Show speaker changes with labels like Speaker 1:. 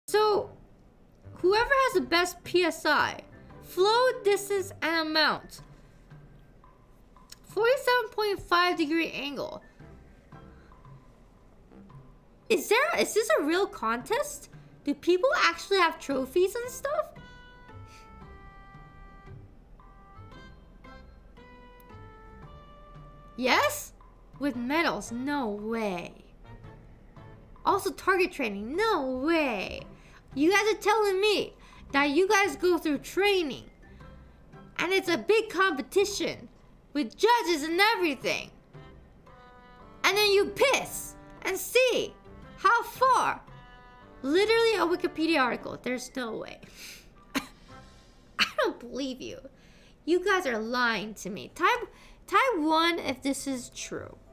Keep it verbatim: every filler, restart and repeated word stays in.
Speaker 1: So, whoever has the best P S I, flow, distance, and amount. forty-seven point five degree angle. Is there, is this a real contest? Do people actually have trophies and stuff? Yes? With medals? No way. Also target training? No way. You guys are telling me that you guys go through training and it's a big competition with judges and everything. And then you piss and see how far. Literally a Wikipedia article. There's no way. I don't believe you. You guys are lying to me. Type, type one if this is true.